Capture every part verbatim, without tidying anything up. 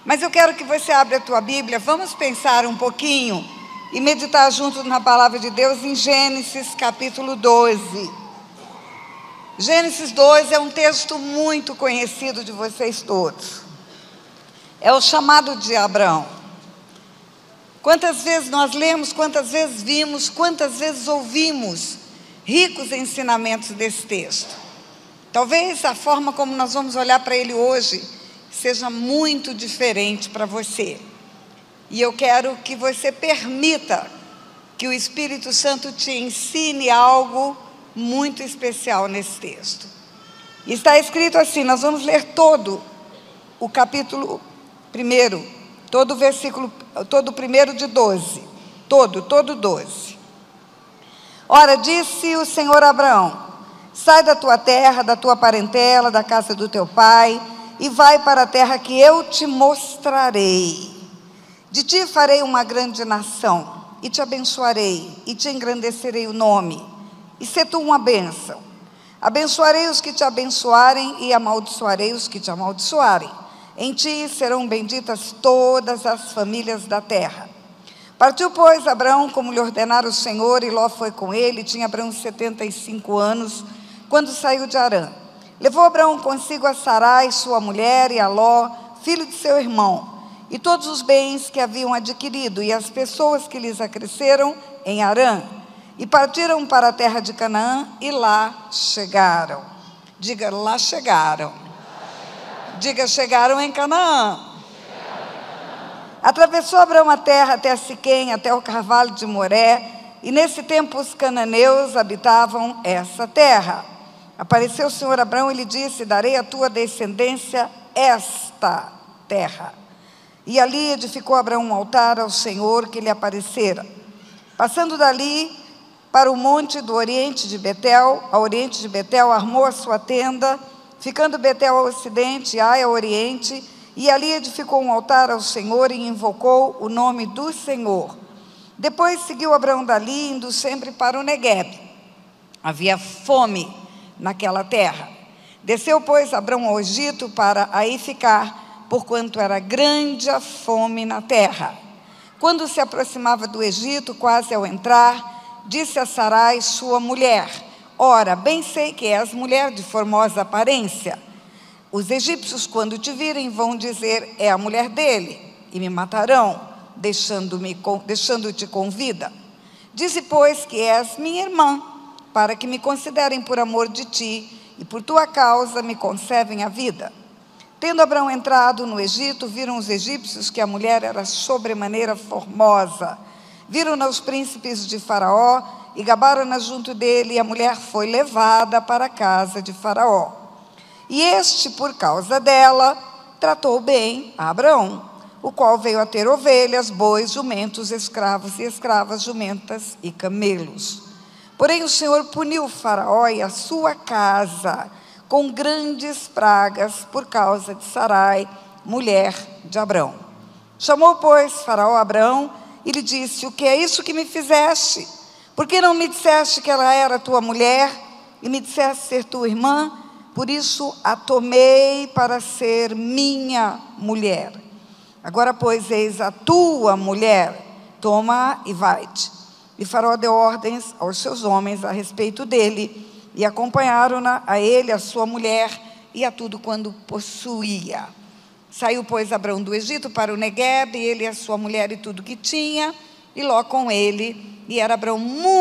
Mas eu quero que você abra a tua Bíblia, vamos pensar um pouquinho e meditar juntos na palavra de Deus em Gênesis capítulo doze. Gênesis doze é um texto muito conhecido de vocês todos. É o chamado de Abraão. Quantas vezes nós lemos, quantas vezes vimos, quantas vezes ouvimos ricos ensinamentos desse texto. Talvez a forma como nós vamos olhar para ele hoje seja muito diferente para você. E eu quero que você permita que o Espírito Santo te ensine algo muito especial nesse texto. Está escrito assim, nós vamos ler todo o capítulo primeiro, todo o versículo, todo o primeiro de doze, todo, todo doze. Ora, disse o Senhor a Abraão: sai da tua terra, da tua parentela, da casa do teu pai, e vai para a terra que eu te mostrarei. De ti farei uma grande nação, e te abençoarei, e te engrandecerei o nome, e se tu uma bênção. Abençoarei os que te abençoarem, e amaldiçoarei os que te amaldiçoarem. Em ti serão benditas todas as famílias da terra. Partiu, pois, Abraão, como lhe ordenara o Senhor, e Ló foi com ele. Tinha Abraão setenta e cinco anos, quando saiu de Harã. Levou Abraão consigo a Sarai, sua mulher, e a Ló, filho de seu irmão, e todos os bens que haviam adquirido, e as pessoas que lhes acresceram em Harã. E partiram para a terra de Canaã, e lá chegaram. Diga, lá chegaram. Diga, chegaram em Canaã. Atravessou Abraão a terra até Siquém, até o carvalho de Moré, e nesse tempo os cananeus habitavam essa terra. Apareceu o Senhor a Abraão e lhe disse: darei à tua descendência esta terra. E ali edificou Abraão um altar ao Senhor que lhe aparecera. Passando dali para o monte do oriente de Betel, ao oriente de Betel, armou a sua tenda, ficando Betel ao ocidente, Ai ao oriente, e ali edificou um altar ao Senhor e invocou o nome do Senhor. Depois seguiu Abraão dali, indo sempre para o Neguebe. Havia fome naquela terra. Desceu, pois, Abraão ao Egito para aí ficar, porquanto era grande a fome na terra. Quando se aproximava do Egito, quase ao entrar, disse a Sarai, sua mulher: ora, bem sei que és mulher de formosa aparência. Os egípcios, quando te virem, vão dizer: é a mulher dele, e me matarão, deixando-me, deixando-te com vida. Dize, pois, que és minha irmã, para que me considerem por amor de ti, e por tua causa me conservem a vida. Tendo Abraão entrado no Egito, viram os egípcios que a mulher era sobremaneira formosa. Viram-na os príncipes de Faraó, e gabaram-na junto dele, e a mulher foi levada para a casa de Faraó. E este, por causa dela, tratou bem a Abraão, o qual veio a ter ovelhas, bois, jumentos, escravos e escravas, jumentas e camelos. Porém o Senhor puniu Faraó e a sua casa com grandes pragas por causa de Sarai, mulher de Abraão. Chamou, pois, Faraó a Abraão e lhe disse: o que é isso que me fizeste? Por que não me disseste que ela era tua mulher e me disseste ser tua irmã? Por isso a tomei para ser minha mulher. Agora, pois, eis a tua mulher, toma e vai-te. E Faraó deu ordens aos seus homens a respeito dele, e acompanharam-na a ele, a sua mulher, e a tudo quanto possuía. Saiu, pois, Abraão do Egito para o Neguebe, ele e a sua mulher e tudo que tinha, e Ló com ele, e era Abraão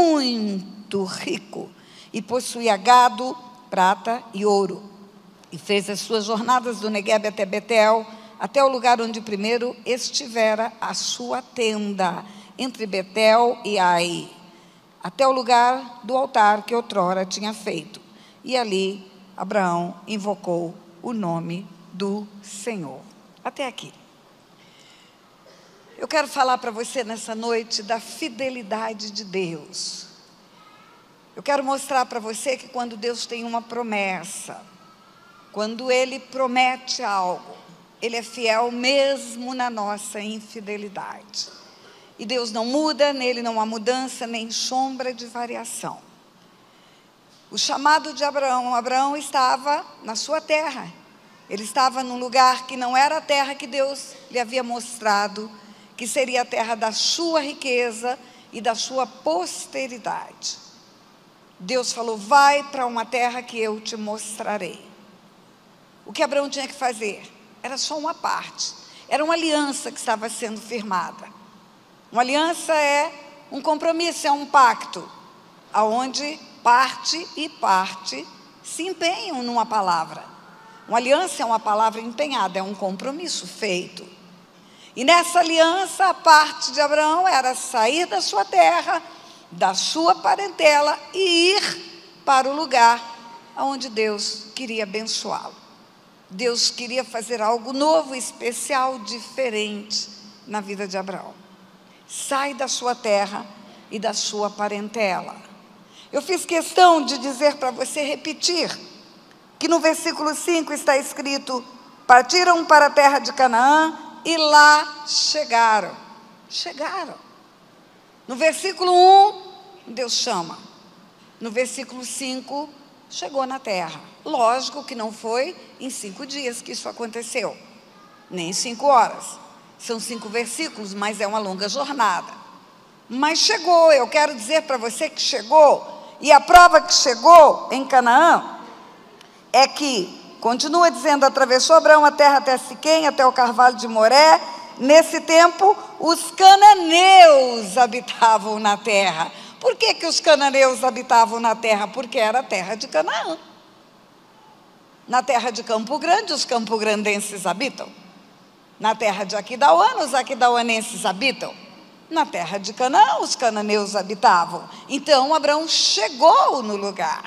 muito rico, e possuía gado, prata e ouro. E fez as suas jornadas do Neguebe até Betel, até o lugar onde primeiro estivera a sua tenda, entre Betel e Ai, até o lugar do altar que outrora tinha feito. E ali Abraão invocou o nome do Senhor. Até aqui. Eu quero falar para você nessa noite da fidelidade de Deus. Eu quero mostrar para você que quando Deus tem uma promessa, quando Ele promete algo, Ele é fiel mesmo na nossa infidelidade. E Deus não muda, nele não há mudança, nem sombra de variação. O chamado de Abraão, Abraão estava na sua terra, Ele estava num lugar que não era a terra que Deus lhe havia mostrado, que seria a terra da sua riqueza e da sua posteridade. Deus falou: vai para uma terra que eu te mostrarei. O que Abraão tinha que fazer? Era só uma parte. Era uma aliança que estava sendo firmada. Uma aliança é um compromisso, é um pacto, aonde parte e parte se empenham numa palavra. Uma aliança é uma palavra empenhada, é um compromisso feito. E nessa aliança, a parte de Abraão era sair da sua terra, da sua parentela e ir para o lugar onde Deus queria abençoá-lo. Deus queria fazer algo novo, especial, diferente na vida de Abraão. Sai da sua terra e da sua parentela. Eu fiz questão de dizer para você repetir, que no versículo cinco está escrito: partiram para a terra de Canaã e lá chegaram. Chegaram. No versículo um, Deus chama. No versículo cinco, chegou na terra. Lógico que não foi em cinco dias que isso aconteceu, nem em cinco horas. São cinco versículos, mas é uma longa jornada. Mas chegou, eu quero dizer para você que chegou. E a prova que chegou em Canaã é que, continua dizendo, atravessou Abraão a terra até Siquém, até o carvalho de Moré. Nesse tempo, os cananeus habitavam na terra. Por que que os cananeus habitavam na terra? Porque era a terra de Canaã. Na terra de Campo Grande, os campograndenses habitam. Na terra de Aquidauã, os aquidauanenses habitam. Na terra de Canaã, os cananeus habitavam. Então, Abraão chegou no lugar.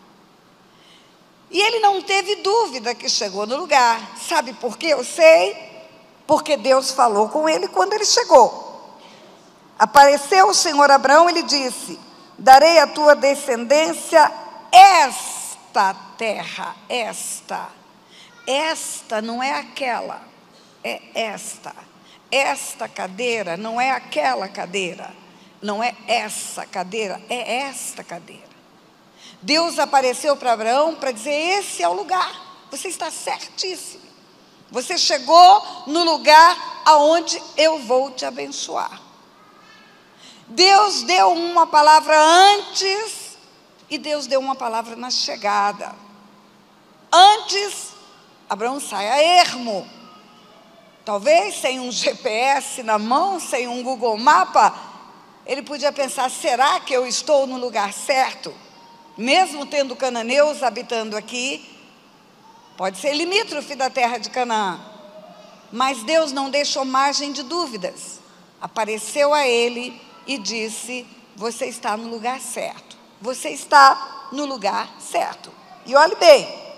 E ele não teve dúvida que chegou no lugar. Sabe por quê? Eu sei. Porque Deus falou com ele quando ele chegou. Apareceu o Senhor a Abraão e lhe disse: darei à tua descendência esta terra. Esta. Esta não é aquela. É esta. Esta cadeira não é aquela cadeira. Não é essa cadeira, é esta cadeira. Deus apareceu para Abraão para dizer: esse é o lugar, você está certíssimo. Você chegou no lugar aonde eu vou te abençoar. Deus deu uma palavra antes e Deus deu uma palavra na chegada. Antes, Abraão sai a ermo. Talvez sem um G P S na mão, sem um Google Mapa, ele podia pensar: será que eu estou no lugar certo? Mesmo tendo cananeus habitando aqui, pode ser limítrofe da terra de Canaã. Mas Deus não deixou margem de dúvidas. Apareceu a ele e disse: você está no lugar certo. Você está no lugar certo. E olhe bem.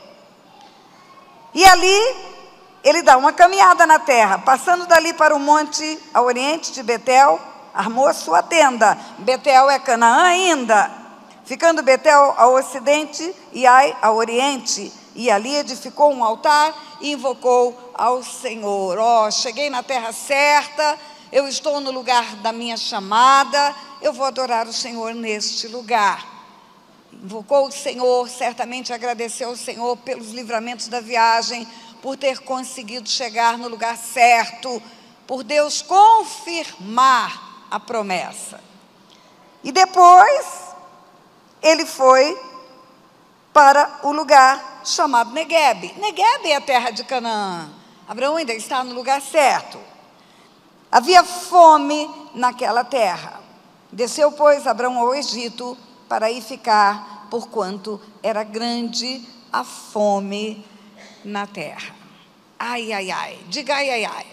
E ali ele dá uma caminhada na terra, passando dali para o monte a oriente de Betel, armou a sua tenda. Betel é Canaã ainda. Ficando Betel ao ocidente e Ai ao oriente. E ali edificou um altar e invocou ao Senhor. Ó, oh, cheguei na terra certa, eu estou no lugar da minha chamada, eu vou adorar o Senhor neste lugar. Invocou o Senhor, certamente agradeceu ao Senhor pelos livramentos da viagem, por ter conseguido chegar no lugar certo, por Deus confirmar a promessa. E depois, ele foi para o lugar chamado Neguebe. Neguebe é a terra de Canaã. Abraão ainda está no lugar certo. Havia fome naquela terra. Desceu, pois, Abraão ao Egito para ir ficar, porquanto era grande a fome na terra. Ai, ai, ai. Diga ai, ai, ai.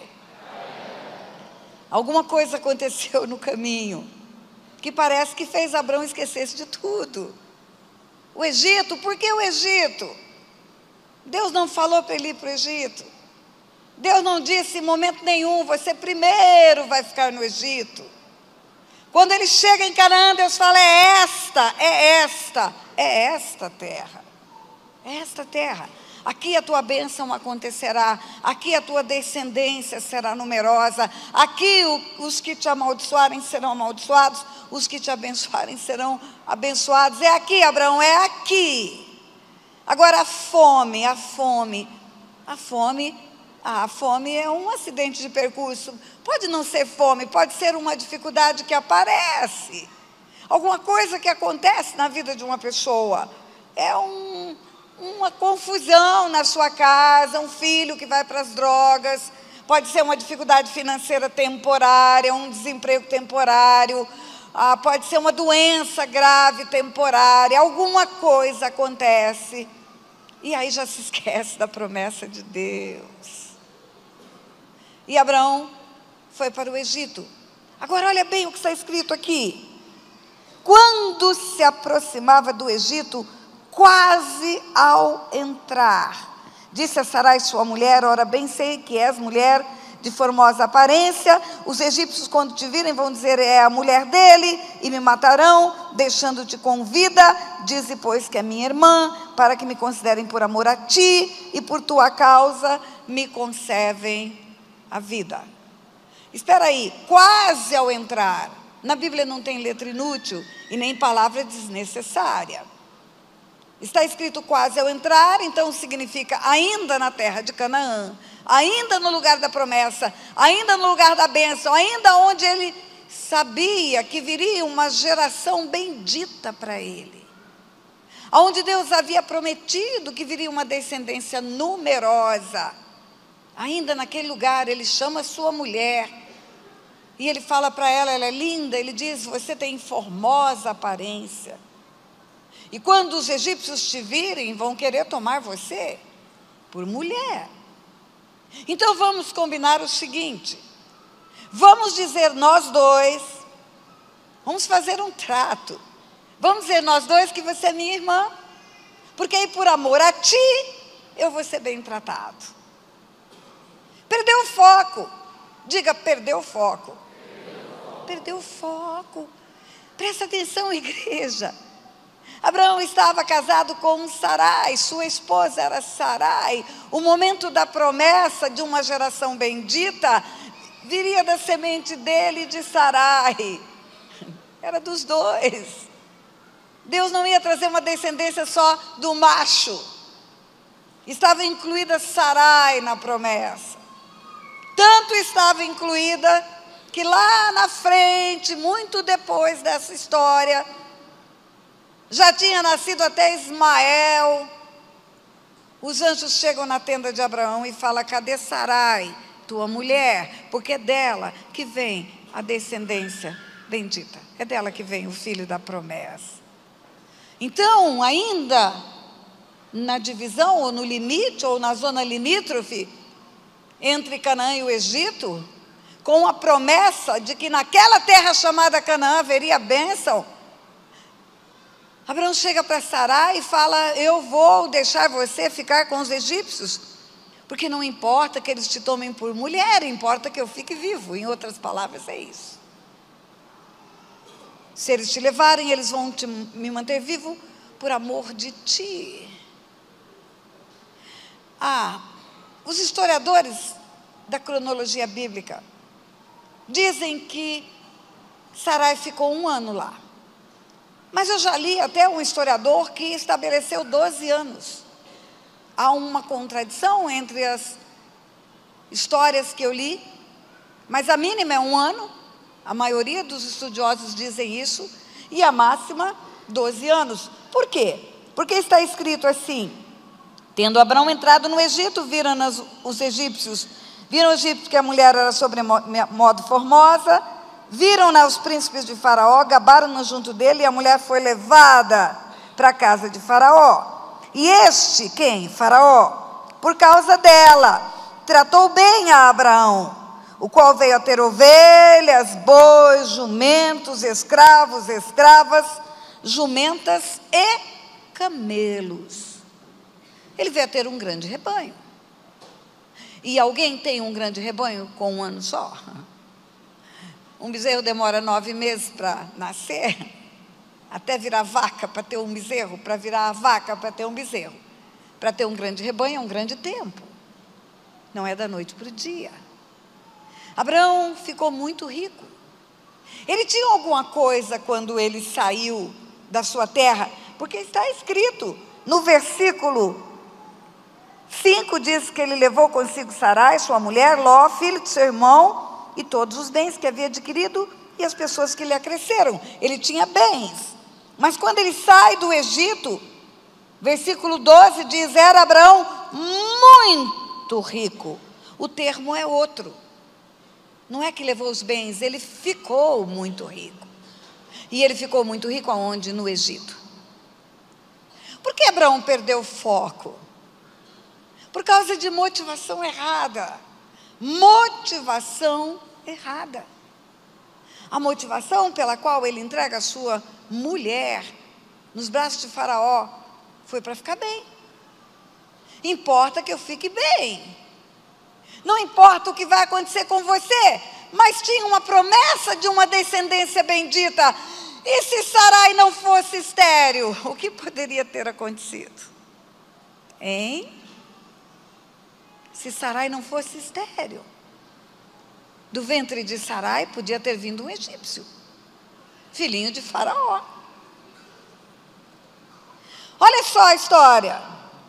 Alguma coisa aconteceu no caminho que parece que fez Abraão esquecer de tudo. O Egito, por que o Egito? Deus não falou para ele ir para o Egito. Deus não disse em momento nenhum: você primeiro vai ficar no Egito. Quando ele chega em Canaã, Deus fala: é esta, é esta, é esta terra. É esta terra. Aqui a tua bênção acontecerá, aqui a tua descendência será numerosa, aqui o, os que te amaldiçoarem serão amaldiçoados, os que te abençoarem serão abençoados. É aqui, Abraão, é aqui. Agora a fome, a fome A fome, a fome é um acidente de percurso. Pode não ser fome, pode ser uma dificuldade que aparece. Alguma coisa que acontece na vida de uma pessoa. É um, uma confusão na sua casa, um filho que vai para as drogas. Pode ser uma dificuldade financeira temporária, um desemprego temporário. Ah, pode ser uma doença grave temporária. Alguma coisa acontece. E aí já se esquece da promessa de Deus. E Abraão foi para o Egito. Agora olha bem o que está escrito aqui. Quando se aproximava do Egito, quase ao entrar, disse a Sarai sua mulher: ora bem sei que és mulher de formosa aparência. Os egípcios, quando te virem, vão dizer: é a mulher dele, e me matarão, deixando-te com vida. Dize, pois, que é minha irmã, para que me considerem por amor a ti, e por tua causa me conservem a vida. Espera aí, quase ao entrar. Na Bíblia não tem letra inútil e nem palavra desnecessária. Está escrito quase ao entrar, então significa ainda na terra de Canaã, ainda no lugar da promessa, ainda no lugar da bênção, ainda onde ele sabia que viria uma geração bendita para ele. Onde Deus havia prometido que viria uma descendência numerosa. Ainda naquele lugar, ele chama sua mulher. E ele fala para ela, ela é linda, ele diz: você tem formosa aparência. E quando os egípcios te virem, vão querer tomar você por mulher. Então vamos combinar o seguinte: vamos dizer nós dois, vamos fazer um trato. Vamos dizer nós dois que você é minha irmã, porque aí por amor a ti, eu vou ser bem tratado. Perdeu o foco. Diga, perdeu o foco. Perdeu o foco. Presta atenção, igreja. Abraão estava casado com Sarai, sua esposa era Sarai. O momento da promessa de uma geração bendita viria da semente dele e de Sarai. Era dos dois. Deus não ia trazer uma descendência só do macho. Estava incluída Sarai na promessa. Tanto estava incluída que lá na frente, muito depois dessa história, já tinha nascido até Ismael. Os anjos chegam na tenda de Abraão e falam: cadê Sarai, tua mulher? Porque é dela que vem a descendência bendita. É dela que vem o filho da promessa. Então, ainda na divisão, ou no limite, ou na zona limítrofe, entre Canaã e o Egito, com a promessa de que naquela terra chamada Canaã haveria bênção, Abraão chega para Sarai e fala: eu vou deixar você ficar com os egípcios, porque não importa que eles te tomem por mulher, importa que eu fique vivo. Em outras palavras, é isso. Se eles te levarem, eles vão te, me manter vivo por amor de ti. Ah, os historiadores da cronologia bíblica dizem que Sarai ficou um ano lá. Mas eu já li até um historiador que estabeleceu doze anos. Há uma contradição entre as histórias que eu li, mas a mínima é um ano. A maioria dos estudiosos dizem isso. E a máxima, doze anos. Por quê? Porque está escrito assim: tendo Abraão entrado no Egito, viram os egípcios, viram os egípcios que a mulher era sobremodo formosa, viram-na os príncipes de Faraó, gabaram-no junto dele, e a mulher foi levada para a casa de Faraó. E este, quem? Faraó, por causa dela, tratou bem a Abraão, o qual veio a ter ovelhas, bois, jumentos, escravos, escravas, jumentas e camelos. Ele veio a ter um grande rebanho. E alguém tem um grande rebanho com um ano só? Um bezerro demora nove meses para nascer, até virar vaca para ter um bezerro, para virar a vaca para ter um bezerro. Para ter um grande rebanho é um grande tempo. Não é da noite para o dia. Abraão ficou muito rico. Ele tinha alguma coisa quando ele saiu da sua terra, porque está escrito no versículo cinco diz que ele levou consigo Sarai, sua mulher, Ló, filho de seu irmão, e todos os bens que havia adquirido e as pessoas que lhe acresceram. Ele tinha bens. Mas quando ele sai do Egito, versículo doze diz, era Abraão muito rico. O termo é outro. Não é que levou os bens, ele ficou muito rico. E ele ficou muito rico aonde? No Egito. Por que Abraão perdeu o foco? Por causa de motivação errada. Motivação errada. A motivação pela qual ele entrega a sua mulher nos braços de Faraó foi para ficar bem. Importa que eu fique bem. Não importa o que vai acontecer com você, mas tinha uma promessa de uma descendência bendita. E se Sarai não fosse estéril, o que poderia ter acontecido? Hein? Se Sarai não fosse estéril, do ventre de Sarai podia ter vindo um egípcio, filhinho de Faraó. Olha só a história.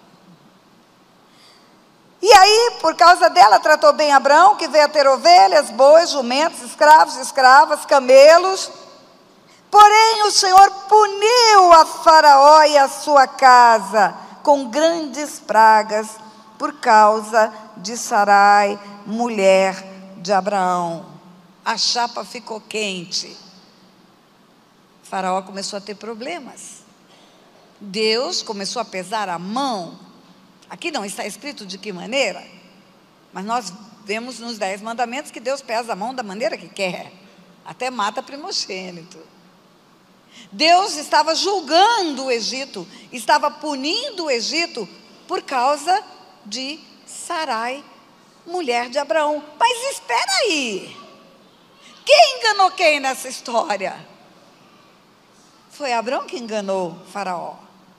E aí, por causa dela, tratou bem Abraão, que veio a ter ovelhas, bois, jumentos, escravos, escravas, camelos. Porém, o Senhor puniu a Faraó e a sua casa com grandes pragas por causa de Sarai, mulher de Abraão. A chapa ficou quente. Faraó começou a ter problemas. Deus começou a pesar a mão. Aqui não está escrito de que maneira, mas nós vemos nos dez mandamentos que Deus pesa a mão da maneira que quer, até mata primogênito. Deus estava julgando o Egito, estava punindo o Egito por causa de Sarai, mulher de Abraão. Mas espera aí, quem enganou quem nessa história? Foi Abraão que enganou Faraó.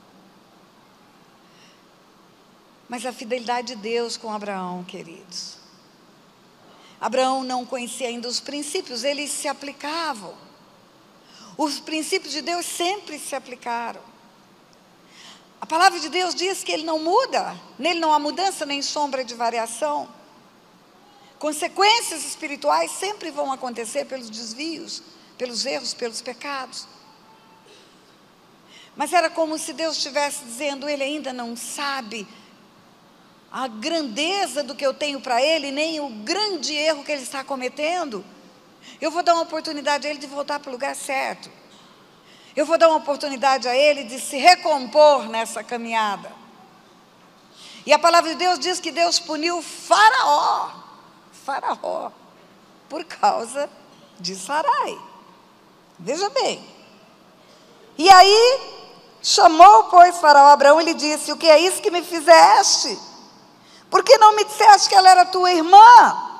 Mas a fidelidade de Deus com Abraão, queridos. Abraão não conhecia ainda os princípios, eles se aplicavam. Os princípios de Deus sempre se aplicaram. A palavra de Deus diz que Ele não muda, nele não há mudança nem sombra de variação. Consequências espirituais sempre vão acontecer pelos desvios, pelos erros, pelos pecados. Mas era como se Deus estivesse dizendo, Ele ainda não sabe a grandeza do que eu tenho para ele, nem o grande erro que ele está cometendo. Eu vou dar uma oportunidade a ele de voltar para o lugar certo. Eu vou dar uma oportunidade a ele de se recompor nessa caminhada. E a palavra de Deus diz que Deus puniu Faraó, Faraó, por causa de Sarai. Veja bem. E aí, chamou, pois, Faraó Abraão e lhe disse, o que é isso que me fizeste? Por que não me disseste que ela era tua irmã,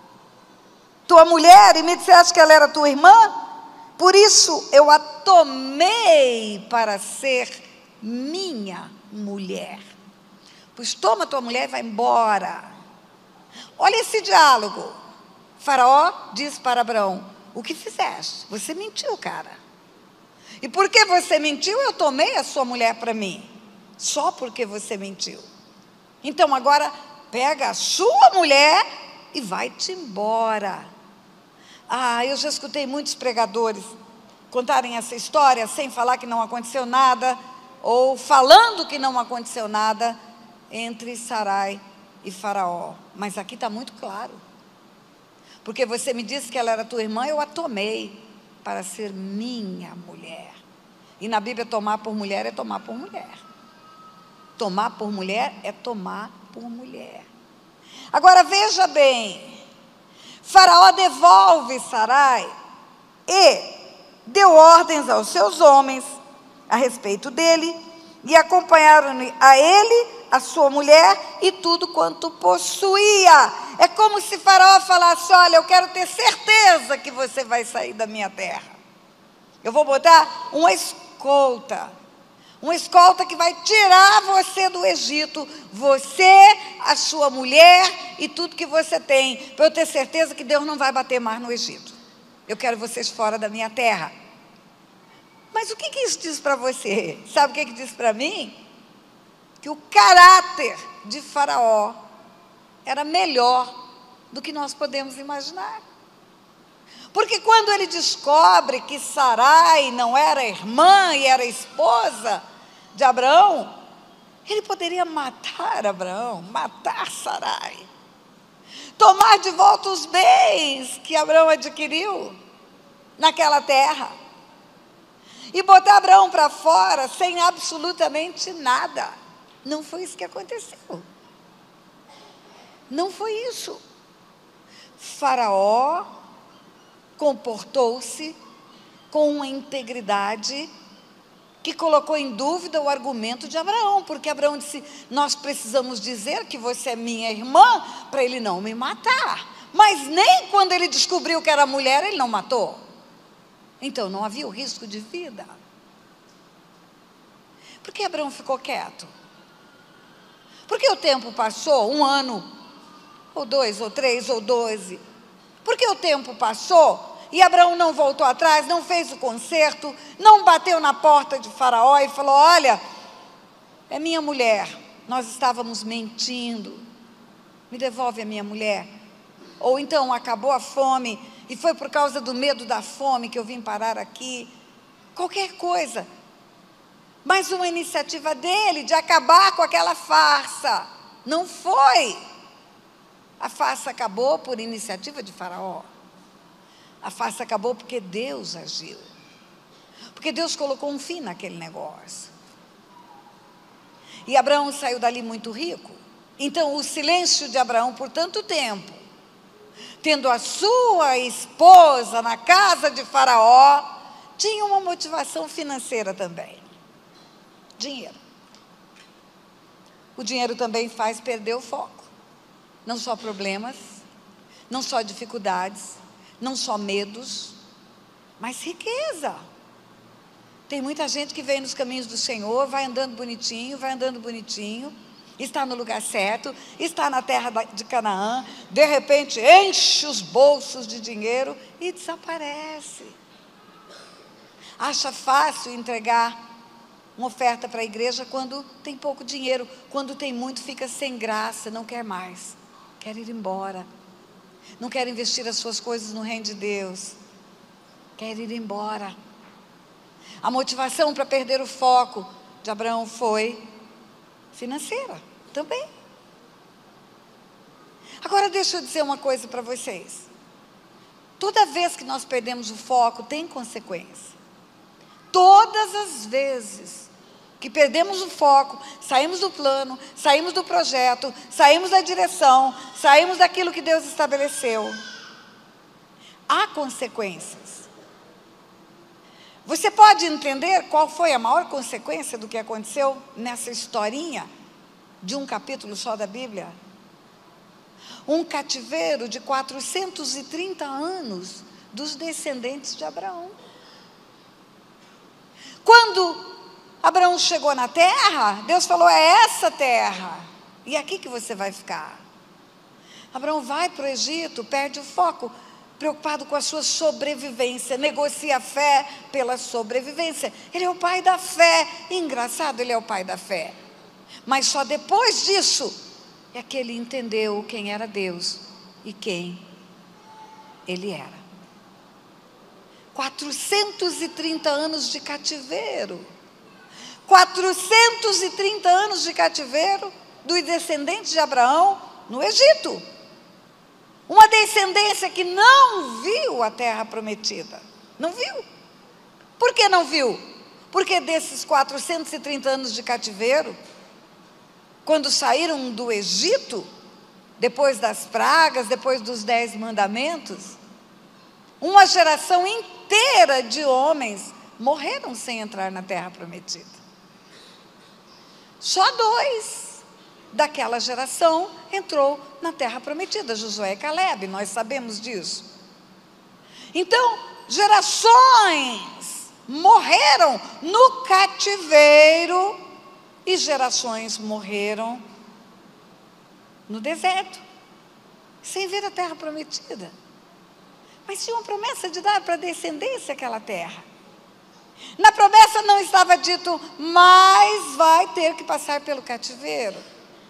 tua mulher, e me disseste que ela era tua irmã? Por isso eu a tomei para ser minha mulher. Pois toma tua mulher e vai embora. Olha esse diálogo. Faraó diz para Abraão, o que fizeste? Você mentiu, cara. E porque você mentiu, eu tomei a sua mulher para mim. Só porque você mentiu. Então agora pega a sua mulher e vai-te embora. Ah, eu já escutei muitos pregadores contarem essa história sem falar que não aconteceu nada, ou falando que não aconteceu nada entre Sarai e Faraó. Mas aqui está muito claro. Porque você me disse que ela era tua irmã, eu a tomei para ser minha mulher. E na Bíblia tomar por mulher é tomar por mulher. Tomar por mulher é tomar por mulher. Agora veja bem, Faraó devolve Sarai e deu ordens aos seus homens a respeito dele, e acompanharam a ele, a sua mulher e tudo quanto possuía. É como se Faraó falasse, olha, eu quero ter certeza que você vai sair da minha terra. Eu vou botar uma escolta. Uma escolta que vai tirar você do Egito, você, a sua mulher e tudo que você tem, para eu ter certeza que Deus não vai bater mais no Egito. Eu quero vocês fora da minha terra. Mas o que, que isso diz para você? Sabe o que, que diz para mim? que o caráter de Faraó era melhor do que nós podemos imaginar. Porque quando ele descobre que Sarai não era irmã e era esposa de Abraão, ele poderia matar Abraão, matar Sarai, tomar de volta os bens que Abraão adquiriu naquela terra e botar Abraão para fora sem absolutamente nada. Não foi isso que aconteceu. Não foi isso. Faraó comportou-se com uma integridade que colocou em dúvida o argumento de Abraão, porque Abraão disse: nós precisamos dizer que você é minha irmã para ele não me matar. Mas nem quando ele descobriu que era mulher, ele não matou. Então não havia o risco de vida. Por que Abraão ficou quieto? Porque o tempo passou, um ano, ou dois, ou três, ou doze. Porque o tempo passou e Abraão não voltou atrás, não fez o conserto, não bateu na porta de Faraó e falou: olha, é minha mulher, nós estávamos mentindo, me devolve a minha mulher. Ou então acabou a fome e foi por causa do medo da fome que eu vim parar aqui. Qualquer coisa. Mas uma iniciativa dele de acabar com aquela farsa. Não foi. A farsa acabou por iniciativa de Faraó. A farsa acabou porque Deus agiu. Porque Deus colocou um fim naquele negócio. E Abraão saiu dali muito rico. Então o silêncio de Abraão por tanto tempo, tendo a sua esposa na casa de Faraó, tinha uma motivação financeira também. Dinheiro. O dinheiro também faz perder o foco. Não só problemas, não só dificuldades, não só medos, mas riqueza. Tem muita gente que vem nos caminhos do Senhor, vai andando bonitinho, vai andando bonitinho, está no lugar certo, está na terra de Canaã, de repente enche os bolsos de dinheiro e desaparece. Acha fácil entregar uma oferta para a igreja quando tem pouco dinheiro. Quando tem muito, fica sem graça, não quer mais, quer ir embora. Não quer investir as suas coisas no reino de Deus, quer ir embora. A motivação para perder o foco de Abraão foi financeira também. Agora deixa eu dizer uma coisa para vocês. Toda vez que nós perdemos o foco, tem consequência. Todas as vezes que perdemos o foco, saímos do plano, saímos do projeto, saímos da direção, saímos daquilo que Deus estabeleceu, há consequências. Você pode entender qual foi a maior consequência do que aconteceu nessa historinha de um capítulo só da Bíblia? Um cativeiro de quatrocentos e trinta anos dos descendentes de Abraão. Quando Abraão chegou na terra, Deus falou: é essa terra, e é aqui que você vai ficar. Abraão vai para o Egito, perde o foco, preocupado com a sua sobrevivência, negocia a fé pela sobrevivência. Ele é o pai da fé, engraçado, ele é o pai da fé. Mas só depois disso é que ele entendeu quem era Deus e quem ele era. quatrocentos e trinta anos de cativeiro. quatrocentos e trinta anos de cativeiro dos descendentes de Abraão no Egito. Uma descendência que não viu a terra prometida. Não viu. Por que não viu? Porque desses quatrocentos e trinta anos de cativeiro, quando saíram do Egito, depois das pragas, depois dos dez mandamentos, uma geração inteira de homens morreram sem entrar na terra prometida. Só dois daquela geração entrou na terra prometida, Josué e Caleb, nós sabemos disso. Então, gerações morreram no cativeiro e gerações morreram no deserto, sem ver a terra prometida. Mas tinha uma promessa de dar para a descendência aquela terra. Na promessa não estava dito, mas vai ter que passar pelo cativeiro.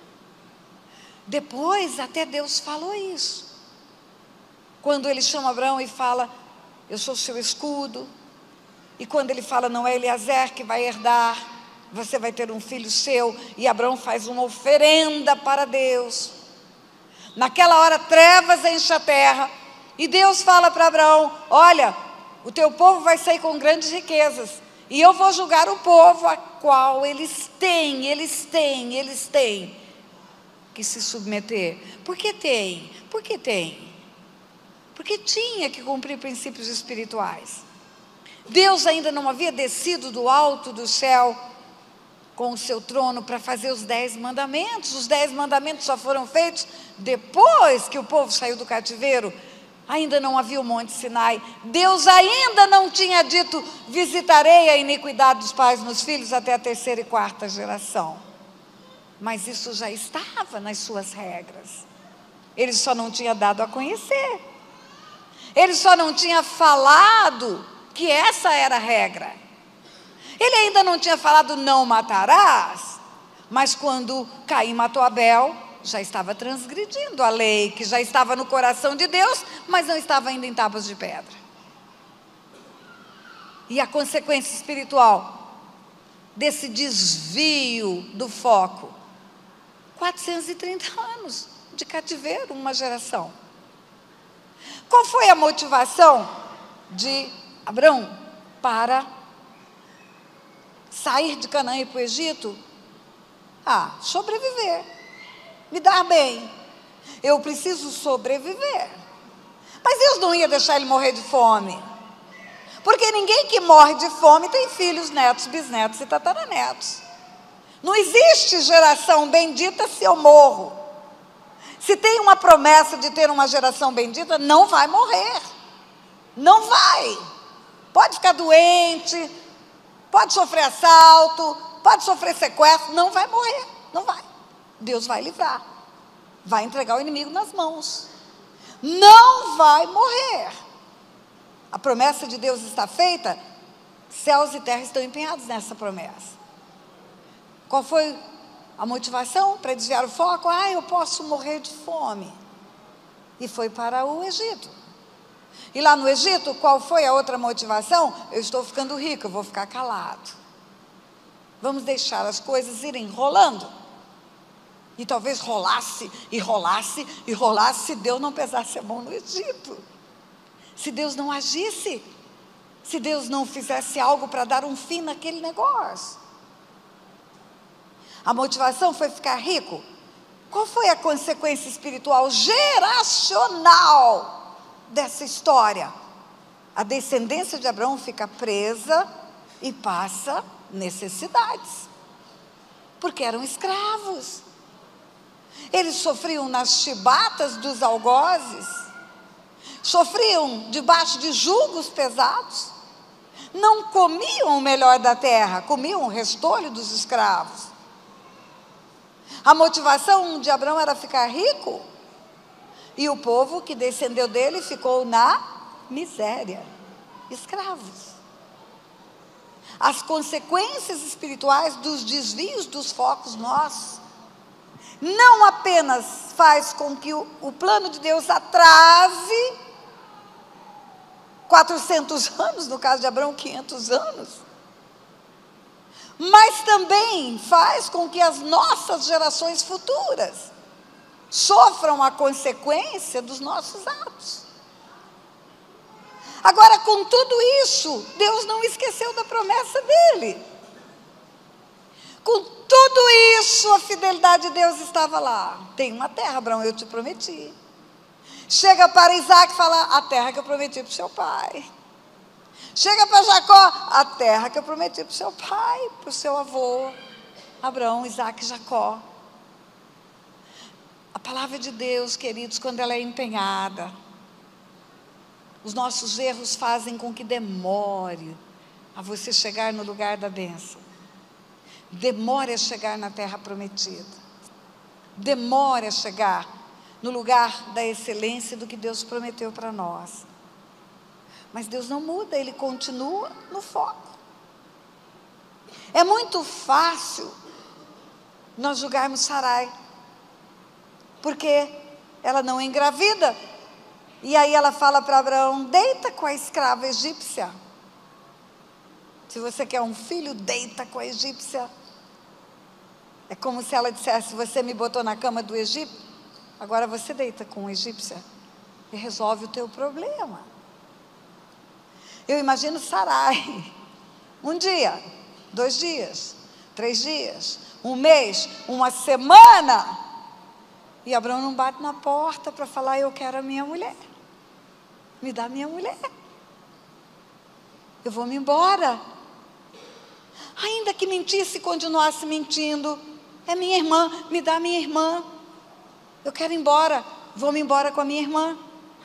Depois até Deus falou isso. Quando ele chama Abraão e fala, eu sou seu escudo. E quando ele fala, não é Eliezer que vai herdar, você vai ter um filho seu. E Abraão faz uma oferenda para Deus. Naquela hora, trevas enchem a terra. E Deus fala para Abraão, olha, o teu povo vai sair com grandes riquezas. E eu vou julgar o povo a qual eles têm, eles têm, eles têm que se submeter. Por que tem? Por que tem? Porque tinha que cumprir princípios espirituais. Deus ainda não havia descido do alto do céu com o seu trono para fazer os dez mandamentos. Os dez mandamentos só foram feitos depois que o povo saiu do cativeiro. Ainda não havia o Monte Sinai. Deus ainda não tinha dito, visitarei a iniquidade dos pais nos filhos até a terceira e quarta geração. Mas isso já estava nas suas regras. Ele só não tinha dado a conhecer. Ele só não tinha falado que essa era a regra. Ele ainda não tinha falado não matarás, mas quando Caim matou Abel, já estava transgredindo a lei, que já estava no coração de Deus, mas não estava ainda em tábuas de pedra. E a consequência espiritual desse desvio do foco, quatrocentos e trinta anos de cativeiro, uma geração. Qual foi a motivação de Abraão para sair de Canaã e ir para o Egito? Ah, sobreviver, me dar bem, eu preciso sobreviver. Mas Deus não ia deixar ele morrer de fome, porque ninguém que morre de fome tem filhos, netos, bisnetos e tataranetos. Não existe geração bendita se eu morro. Se tem uma promessa de ter uma geração bendita, não vai morrer, não vai. Pode ficar doente, pode sofrer assalto, pode sofrer sequestro, não vai morrer, não vai. Deus vai livrar, vai entregar o inimigo nas mãos, não vai morrer. A promessa de Deus está feita, céus e terra estão empenhados nessa promessa. Qual foi a motivação para desviar o foco? Ah, eu posso morrer de fome. E foi para o Egito. E lá no Egito, qual foi a outra motivação? Eu estou ficando rico, eu vou ficar calado. Vamos deixar as coisas irem rolando. E talvez rolasse, e rolasse, e rolasse, se Deus não pesasse a mão no Egito. Se Deus não agisse, se Deus não fizesse algo para dar um fim naquele negócio. A motivação foi ficar rico. Qual foi a consequência espiritual geracional dessa história? A descendência de Abraão fica presa e passa necessidades, porque eram escravos. Eles sofriam nas chibatas dos algozes, sofriam debaixo de jugos pesados, não comiam o melhor da terra, comiam o restolho dos escravos. A motivação de Abraão era ficar rico, e o povo que descendeu dele ficou na miséria, escravos. As consequências espirituais dos desvios dos focos nossos, não apenas faz com que o, o plano de Deus atrase quatrocentos anos, no caso de Abraão, quinhentos anos, mas também faz com que as nossas gerações futuras sofram a consequência dos nossos atos. Agora, com tudo isso, Deus não esqueceu da promessa dele. Com tudo isso, a fidelidade de Deus estava lá. Tem uma terra, Abraão, eu te prometi. Chega para Isaac e fala, a terra que eu prometi para o seu pai. Chega para Jacó, a terra que eu prometi para o seu pai, para o seu avô, Abraão, Isaac e Jacó. A palavra de Deus, queridos, quando ela é empenhada, os nossos erros fazem com que demore a você chegar no lugar da bênção. Demore a chegar na terra prometida. Demore a chegar no lugar da excelência do que Deus prometeu para nós. Mas Deus não muda, Ele continua no foco. É muito fácil nós julgarmos Sarai, porque ela não engravida. E aí ela fala para Abraão: deita com a escrava egípcia. Se você quer um filho, deita com a egípcia. É como se ela dissesse: você me botou na cama do Egito, agora você deita com a egípcia e resolve o teu problema. Eu imagino Sarai, um dia, dois dias, três dias, um mês, uma semana, e Abraão não bate na porta para falar: eu quero a minha mulher, me dá a minha mulher, eu vou me embora. Ainda que mentisse e continuasse mentindo: é minha irmã, me dá a minha irmã, eu quero ir embora, vou me embora com a minha irmã.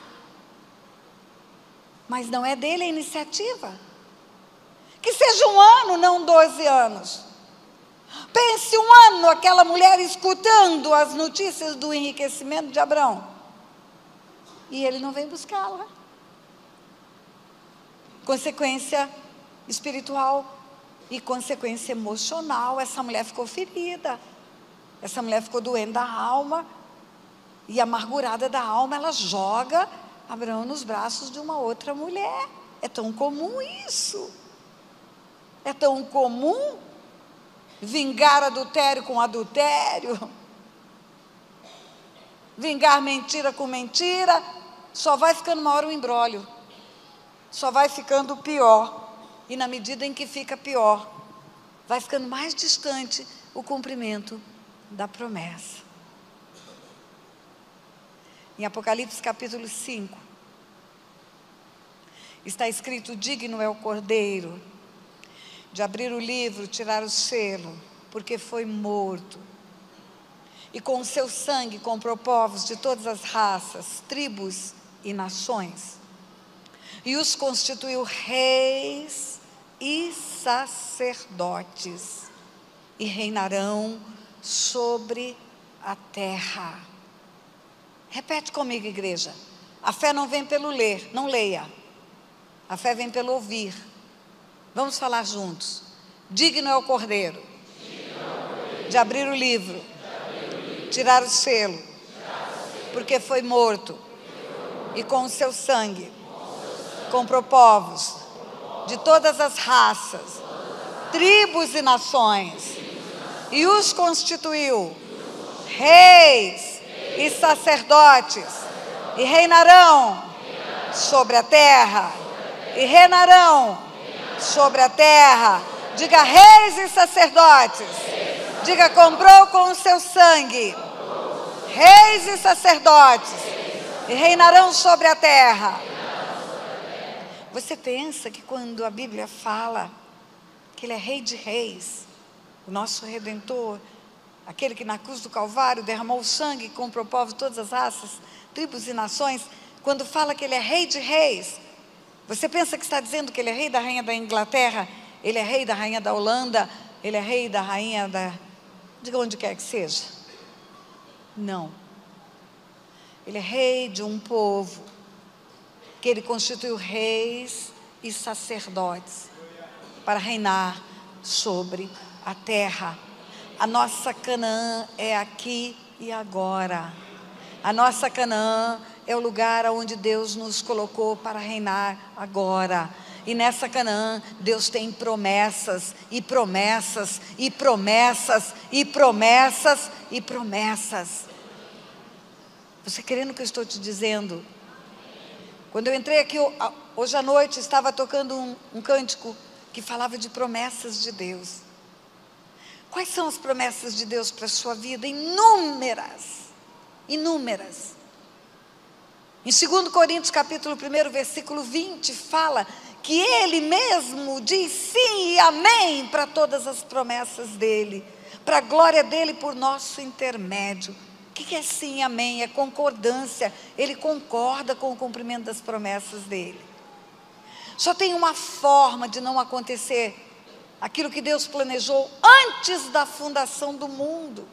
Mas não é dele a iniciativa. Que seja um ano, não doze anos. Pense um ano aquela mulher escutando as notícias do enriquecimento de Abraão, e ele não vem buscá-la. Consequência espiritual e consequência emocional. Essa mulher ficou ferida, essa mulher ficou doente da alma, e amargurada da alma, ela joga Abraão nos braços de uma outra mulher. É tão comum isso. É tão comum vingar adultério com adultério, vingar mentira com mentira. Só vai ficando uma hora um imbróglio, só vai ficando pior. E na medida em que fica pior, vai ficando mais distante o cumprimento da promessa. Em Apocalipse capítulo cinco, está escrito: digno é o Cordeiro de abrir o livro, tirar o selo, porque foi morto, e com o seu sangue comprou povos de todas as raças, tribos e nações, e os constituiu reis e sacerdotes, e reinarão sobre a terra. Repete comigo, igreja. A fé não vem pelo ler, não leia. A fé vem pelo ouvir. Vamos falar juntos. Digno é o Cordeiro de abrir o livro, tirar o selo, porque foi morto, e com o seu sangue comprou povos de todas as raças, tribos e nações, e os constituiu reis e sacerdotes, e reinarão sobre a terra, e reinarão sobre a terra. Diga: reis e sacerdotes. Diga: comprou com o seu sangue reis e sacerdotes, e reinarão sobre a terra. Você pensa que quando a Bíblia fala que Ele é Rei de Reis, o nosso Redentor, aquele que na cruz do Calvário derramou o sangue e comprou povos de todas as raças, tribos e nações, quando fala que Ele é Rei de Reis, você pensa que está dizendo que Ele é Rei da Rainha da Inglaterra, Ele é Rei da Rainha da Holanda, Ele é Rei da Rainha da... de onde quer que seja? Não. Ele é Rei de um povo, que Ele constituiu reis e sacerdotes, para reinar sobre a terra. A nossa Canaã é aqui e agora. A nossa Canaã é o lugar onde Deus nos colocou para reinar agora. E nessa Canaã, Deus tem promessas, e promessas, e promessas, e promessas, e promessas. Você crê no que eu estou te dizendo? Quando eu entrei aqui hoje à noite, estava tocando um, um cântico que falava de promessas de Deus. Quais são as promessas de Deus para a sua vida? Inúmeras, inúmeras. Em dois Coríntios capítulo um, versículo vinte, fala que Ele mesmo diz sim e amém para todas as promessas dEle, para a glória dEle por nosso intermédio. O que é sim e amém? É concordância. Ele concorda com o cumprimento das promessas dEle. Só tem uma forma de não acontecer aquilo que Deus planejou antes da fundação do mundo.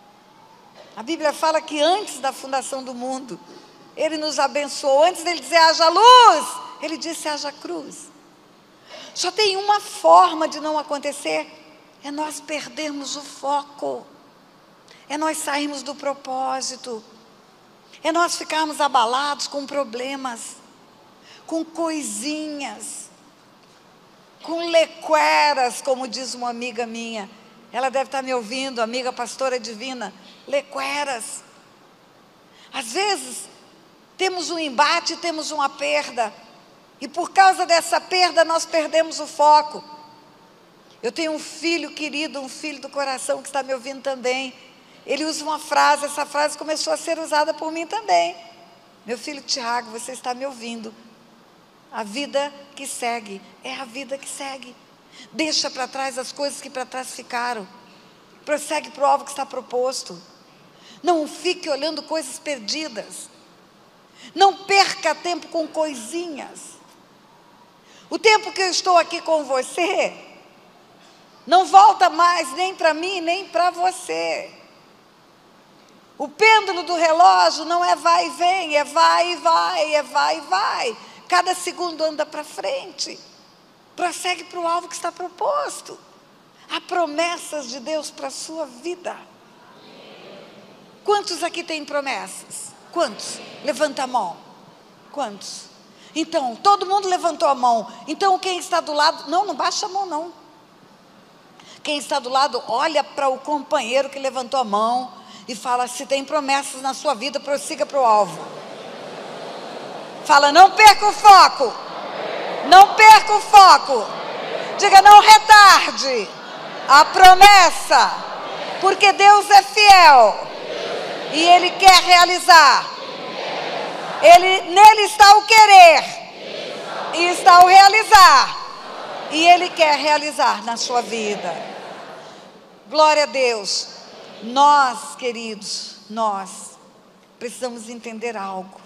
A Bíblia fala que antes da fundação do mundo, Ele nos abençoou. Antes dele dizer haja luz, Ele disse haja cruz. Só tem uma forma de não acontecer, é nós perdermos o foco, é nós sairmos do propósito, é nós ficarmos abalados com problemas, com coisinhas, com lequeras, como diz uma amiga minha. Ela deve estar me ouvindo, amiga pastora divina. Lequeras. Às vezes, temos um embate, temos uma perda, e por causa dessa perda, nós perdemos o foco. Eu tenho um filho querido, um filho do coração que está me ouvindo também. Ele usa uma frase, essa frase começou a ser usada por mim também. Meu filho Tiago, você está me ouvindo. A vida que segue, é a vida que segue. Deixa para trás as coisas que para trás ficaram. Prossegue para o alvo que está proposto. Não fique olhando coisas perdidas. Não perca tempo com coisinhas. O tempo que eu estou aqui com você, não volta mais nem para mim, nem para você. O pêndulo do relógio não é vai e vem, é vai e vai, é vai e vai. Cada segundo anda para frente. Prossegue para o alvo que está proposto. Há promessas de Deus para a sua vida. Quantos aqui têm promessas? Quantos? Levanta a mão. Quantos? Então, todo mundo levantou a mão. Então, quem está do lado... Não, não baixa a mão, não. Quem está do lado, olha para o companheiro que levantou a mão e fala, se tem promessas na sua vida, prossiga para o alvo. Fala, não perca o foco. Não perca o foco. Diga, não retarde a promessa, porque Deus é fiel e Ele quer realizar. Ele, nele está o querer e está o realizar, e Ele quer realizar na sua vida. Glória a Deus. Nós, queridos, nós precisamos entender algo.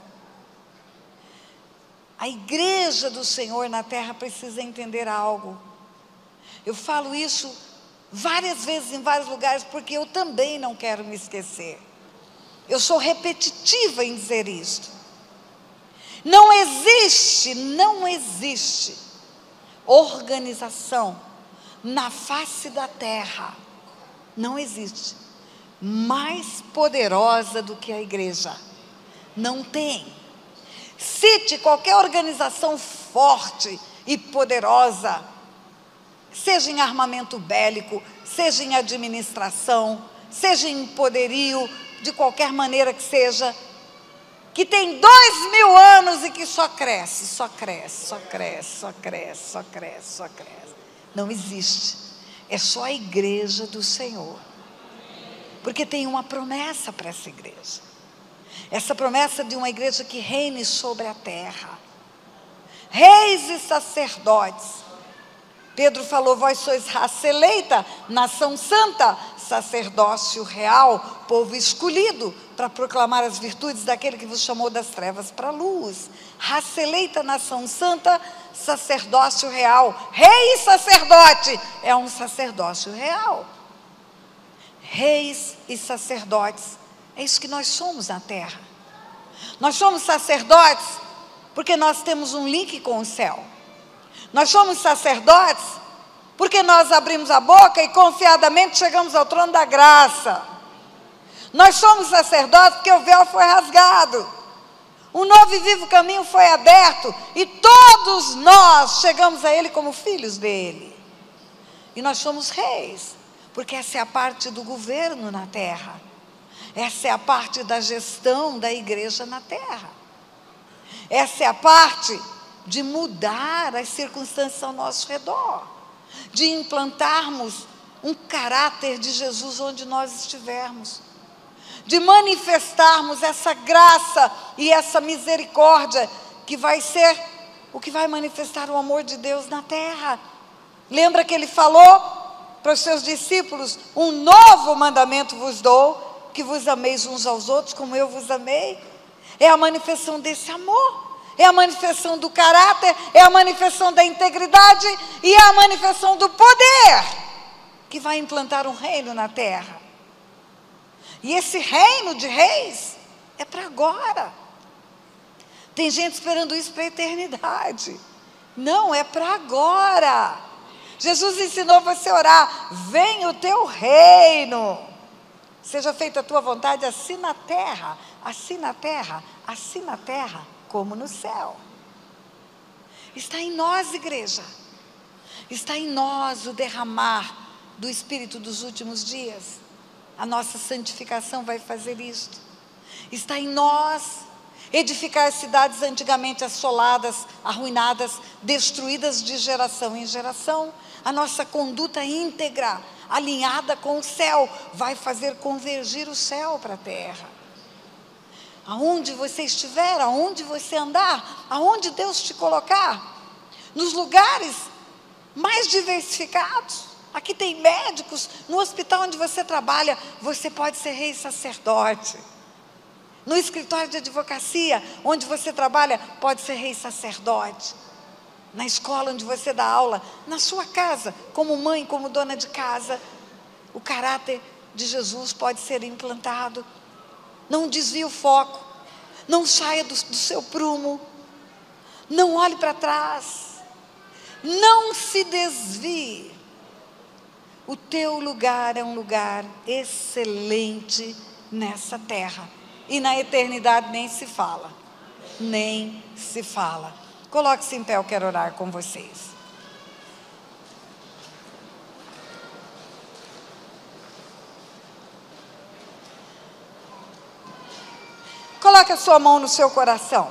A igreja do Senhor na terra precisa entender algo. Eu falo isso várias vezes em vários lugares, porque eu também não quero me esquecer. Eu sou repetitiva em dizer isso. Não existe, não existe organização na face da terra, não existe, mais poderosa do que a igreja. Não tem. Cite qualquer organização forte e poderosa, seja em armamento bélico, seja em administração, seja em poderio, de qualquer maneira que seja, que tem dois mil anos e que só cresce, só cresce, só cresce, só cresce, só cresce, só cresce. Não existe. É só a igreja do Senhor. Porque tem uma promessa para essa igreja. Essa promessa de uma igreja que reine sobre a terra. Reis e sacerdotes. Pedro falou, vós sois raça eleita, nação santa, sacerdócio real, povo escolhido, para proclamar as virtudes daquele que vos chamou das trevas para a luz. Raça eleita, nação santa, sacerdócio real. Rei e sacerdote é um sacerdócio real. Reis e sacerdotes, é isso que nós somos na terra. Nós somos sacerdotes porque nós temos um link com o céu. Nós somos sacerdotes porque nós abrimos a boca e confiadamente chegamos ao trono da graça. Nós somos sacerdotes porque o véu foi rasgado. Um novo e vivo caminho foi aberto e todos nós chegamos a Ele como filhos dEle. E nós somos reis, porque essa é a parte do governo na terra. Essa é a parte da gestão da igreja na terra. Essa é a parte de mudar as circunstâncias ao nosso redor, de implantarmos um caráter de Jesus onde nós estivermos, de manifestarmos essa graça e essa misericórdia que vai ser o que vai manifestar o amor de Deus na terra. Lembra que Ele falou para os seus discípulos, um novo mandamento vos dou, que vos ameis uns aos outros como eu vos amei. É a manifestação desse amor, é a manifestação do caráter, é a manifestação da integridade e é a manifestação do poder que vai implantar um reino na terra. E esse reino de reis é para agora. Tem gente esperando isso para a eternidade. Não, é para agora. Jesus ensinou você a orar: venha o teu reino, seja feita a tua vontade, assim na terra, assim na terra, assim na terra, como no céu. Está em nós, igreja, está em nós o derramar do Espírito dos últimos dias. A nossa santificação vai fazer isto. Está em nós edificar cidades antigamente assoladas, arruinadas, destruídas de geração em geração. A nossa conduta íntegra, alinhada com o céu, vai fazer convergir o céu para a terra. Aonde você estiver, aonde você andar, aonde Deus te colocar, nos lugares mais diversificados. Aqui tem médicos, no hospital onde você trabalha, você pode ser rei sacerdote. No escritório de advocacia, onde você trabalha, pode ser rei sacerdote. Na escola onde você dá aula, na sua casa, como mãe, como dona de casa, o caráter de Jesus pode ser implantado. Não desvie o foco, não saia do, do seu prumo, não olhe para trás, não se desvie. O teu lugar é um lugar excelente nessa terra. E na eternidade nem se fala. Nem se fala. Coloque-se em pé, eu quero orar com vocês. Coloque a sua mão no seu coração.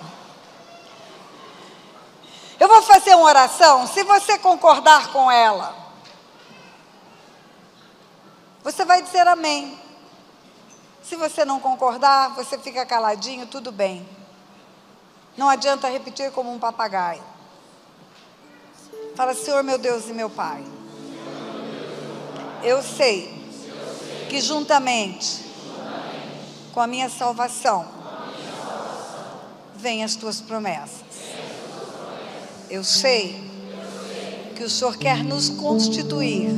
Eu vou fazer uma oração, se você concordar com ela, você vai dizer amém. Se você não concordar, você fica caladinho, tudo bem. Não adianta repetir como um papagaio. Fala: Senhor meu Deus e meu Pai, eu sei que juntamente com a minha salvação vêm as tuas promessas. Eu sei que o Senhor quer nos constituir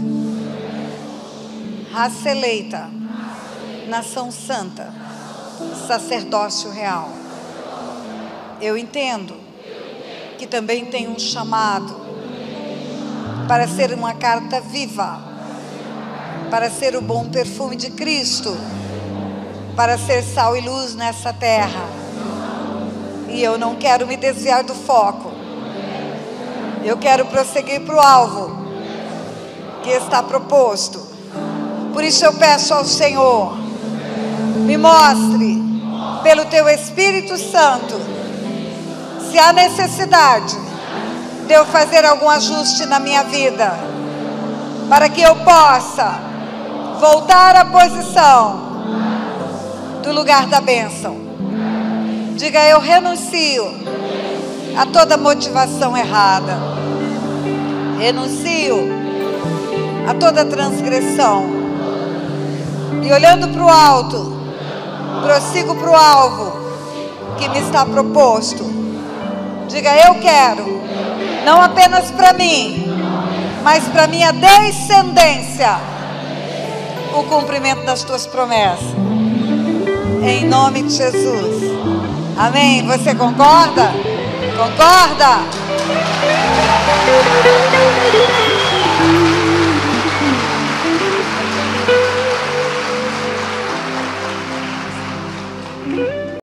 raça eleita, nação santa, sacerdócio real. Eu entendo que também tem um chamado para ser uma carta viva, para ser o bom perfume de Cristo, para ser sal e luz nessa terra. E eu não quero me desviar do foco. Eu quero prosseguir para o alvo que está proposto. Por isso eu peço ao Senhor, me mostre pelo teu Espírito Santo se há necessidade de eu fazer algum ajuste na minha vida, para que eu possa voltar à posição do lugar da bênção. Diga: eu renuncio a toda motivação errada, renuncio a toda transgressão, e olhando para o alto, prossigo para o alvo que me está proposto. Diga: eu quero, não apenas para mim, mas para minha descendência, o cumprimento das tuas promessas. Em nome de Jesus. Amém? Você concorda? Concorda?